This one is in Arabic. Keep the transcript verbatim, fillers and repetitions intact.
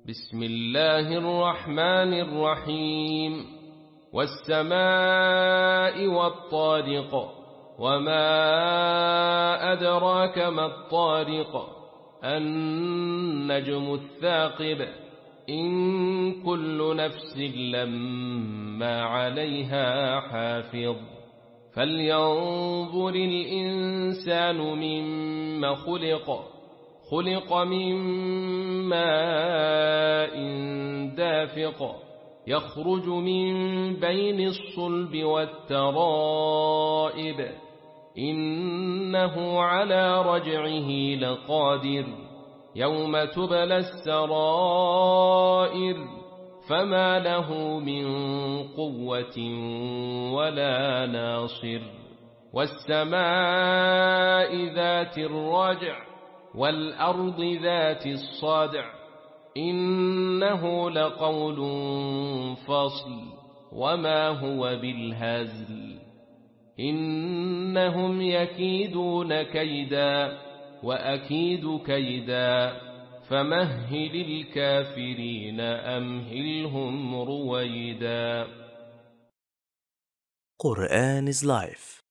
بسم الله الرحمن الرحيم والسماء والطارق وما أدراك ما الطارق النجم الثاقب إن كل نفس لما عليها حافظ فلينظر الإنسان مما خلق خلق من ماء دافق يخرج من بين الصلب والترائب إنه على رجعه لقادر يوم تبلى السرائر فما له من قوة ولا ناصر والسماء ذات الرجع والأرض ذات الصدع إنه لقول فصل وما هو بالهزل إنهم يكيدون كيدا وأكيد كيدا فمهل الكافرين أمهلهم رويدا. قرآن is life.